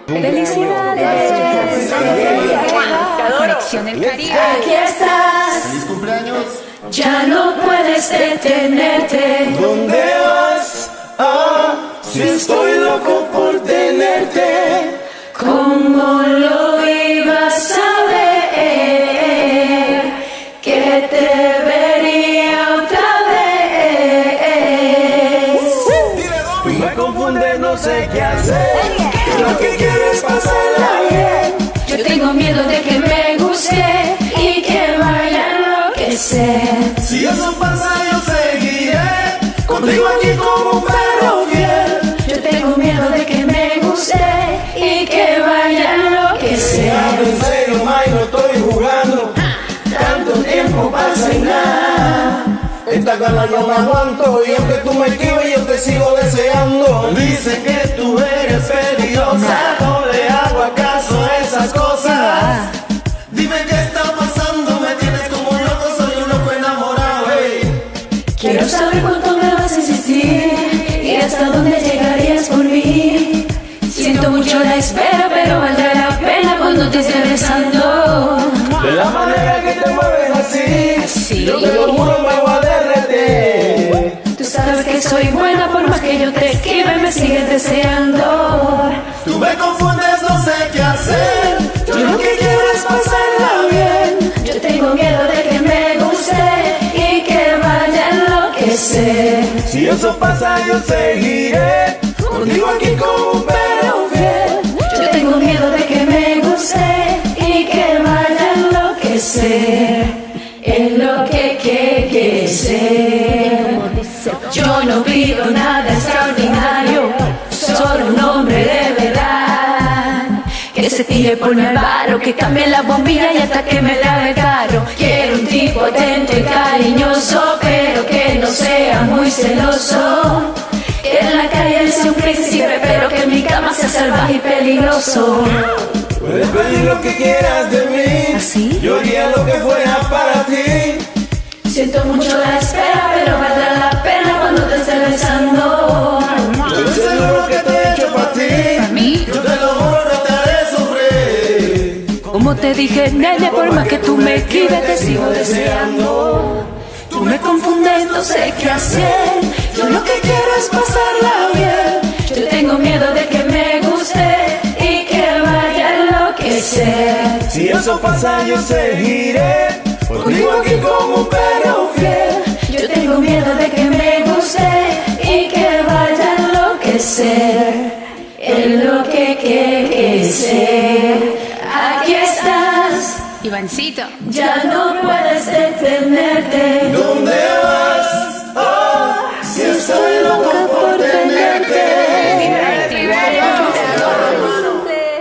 ¡Felicidades! Conexión del Caribe. Aquí estás. ¡Feliz cumpleaños! Ya no puedes detenerte. ¿Dónde vas? Si estoy loco por tenerte. ¿Cómo lo ibas a ver? Que te vería otra vez. Tú me confundes, no sé qué hacer. Lo que quiero es pasarla bien. Yo tengo miedo de que me guste y que vaya a enloquecer. Si eso pasa, yo seguiré contigo aquí como un perro fiel. Yo tengo miedo de que me guste y que vaya a enloquecer. Hablo en serio, May, no estoy jugando. Tanto tiempo pasa y nada. Esta gana yo me aguanto y aunque tú me esquives yo te sigo deseando. Dicen que tú eres peligrosa, no le hago acaso a esas cosas. Dime qué está pasando, me tienes como un loco, soy un loco enamorado, hey. Quiero saber cuánto me vas a insistir y hasta dónde llegarías por mí. Siento mucho la espera, pero valdrá la pena cuando te esté besando. De la manera que te mueves así, yo te lo juro me voy a derretir. Tú sabes que soy buena, por más que yo te esquive me sigues deseando. Tú me confundes, no sé qué hacer. Yo lo que quiero es pasarla bien. Yo tengo miedo de que me guste y que vaya a enloquecer. Si eso pasa yo seguiré contigo aquí como un perro fiel. Yo tengo miedo de que me guste y que vaya a enloquecer. Enloquecer. Yo no pido nada extraordinario, solo un hombre de verdad. Que se tire por mi barro, que cambie la bombilla y hasta que me lave el carro. Quiero un tipo atento y cariñoso, pero que no sea muy celoso. Que en la calle sea un príncipe, pero que en mi cama sea salvaje y peligroso. Puedes pedir lo que quieras de mí. ¿Así? Yo haría lo que fuera para ti. Siento mucho la espera, pero valdrá la pena cuando te esté besando. Yo estoy seguro que te he hecho para ti. Yo te lo juro, no te haré sufrir. Como te dije, nene, por más que tú me esquives, te sigo deseando. Tú me confundes, no sé qué hacer. Yo lo que quiero es pasarla bien. Yo tengo miedo de que me guste y que vaya a enloquecer. Si eso pasa yo seguiré contigo aquí como un perro fiel. Yo tengo miedo de que me guste y que vaya a enloquecer. Enloquecer. Aquí estás. Ivancito. Ya no puedes detenerte.